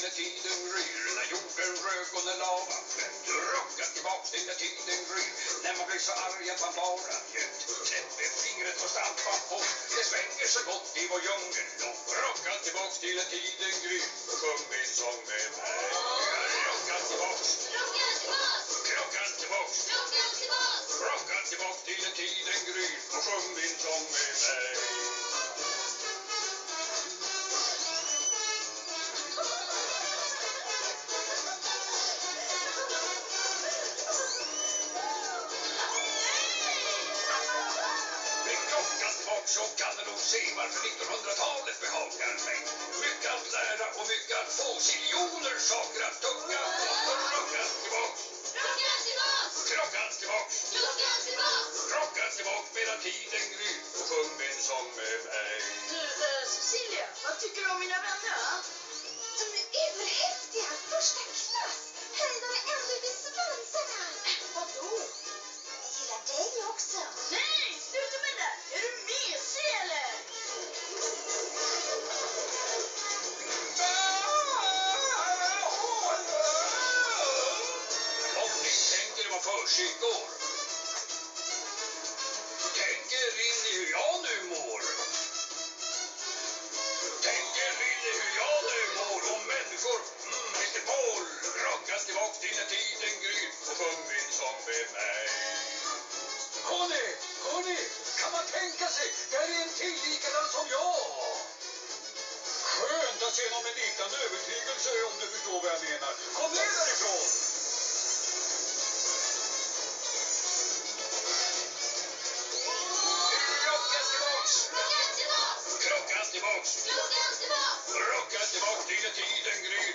när tiden gryr. När jorden rök och när lavan flöt. Rocka tillbaks till när tiden gryr. När man blir så arg att man bara njöt. Knäppe fingret och stampa på. Det svänger så gott i vår djungellopp. Rocka tillbaks till när tiden gryr. Sjung min sång med mig. Rocka tillbaks. Rocka tillbaks. Rocka tillbaks. Rocka tillbaks. Rocka tillbaks till när tiden gryr. Och sjung min sång med mig. Så kan det nog se varför 1900-talet behagar mig. Mycket att lära och mycket att få. Siljoner saker att tugga på. Rocka tillbaks. Rocka tillbaks. Rocka tillbaks. Rocka tillbaks. Rocka tillbaks medan tiden gryr. Och sjung min sång med mig. Du, Cecilia, vad tycker du om mina vänner? De är överhäftiga. Första klass. Höjda med ända vid svansarna. Vadå? Jag gillar dig också. Nej, sluta med det! Är du mesig eller? Om ni tänker vad för sig går. Tänker in i hur jag nu mår. Tänker in i hur jag nu mår. Om människor, Mr. Paul. Rockas tillbaks till när tiden gryr. Och sjung min sång med mig. Hörni, kan man tänka sig, där är en till likadan som jag. Skönt att se någon med liknande övertygelse, om du förstår vad jag menar. Kom ner därifrån! Rockas tillbaks! Rocka tillbaks. Rockas tillbaks! Rocka tillbaks. Rockas tillbaks till när tiden gryr.